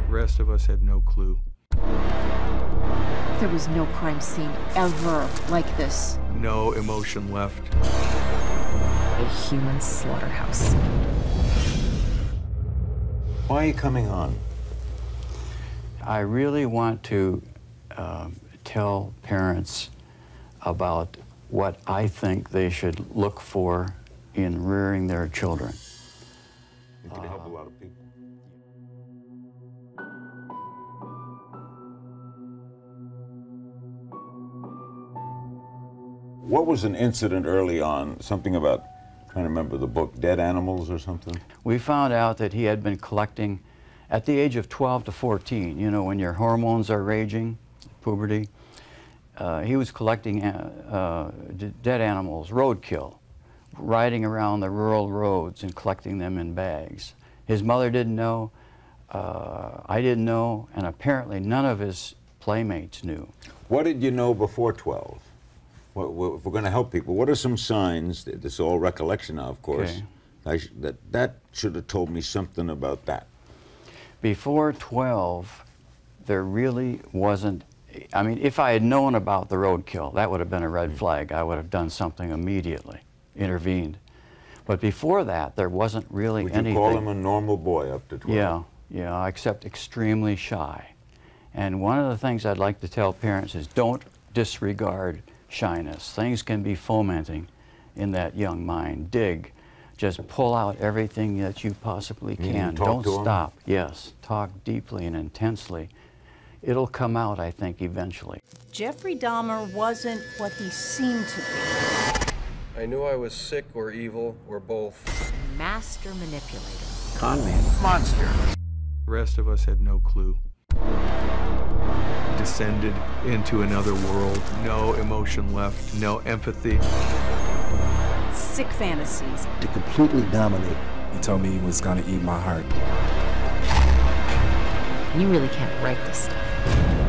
The rest of us had no clue. There was no crime scene ever like this. No emotion left. A human slaughterhouse. Why are you coming on? I really want to tell parents about what I think they should look for in rearing their children. It could help a lot of people. What was an incident early on? Something about, I'm trying to remember the book, Dead Animals or something? We found out that he had been collecting at the age of 12 to 14, you know, when your hormones are raging, puberty. He was collecting dead animals, roadkill, riding around the rural roads and collecting them in bags. His mother didn't know, I didn't know, and apparently none of his playmates knew. What did you know before 12? If we're going to help people, what are some signs, this is all recollection now, of course, Okay. that should have told me something about that? Before 12, there really wasn't, I mean, if I had known about the roadkill, that would have been a red flag. I would have done something immediately, intervened. But before that, there wasn't really anything. Would you call him a normal boy up to 12? Yeah, except extremely shy. And one of the things I'd like to tell parents is don't disregard shyness. Things can be fomenting in that young mind. Dig. Just pull out everything that you possibly can. Don't stop. Yes, talk deeply and intensely. It'll come out, I think, eventually. Jeffrey Dahmer wasn't what he seemed to be. I knew I was sick or evil or both. Master manipulator. Con man. Monster. The rest of us had no clue. Descended into another world. No emotion left. No empathy. Sick fantasies. To completely dominate. He told me he was gonna eat my heart. You really can't write this stuff.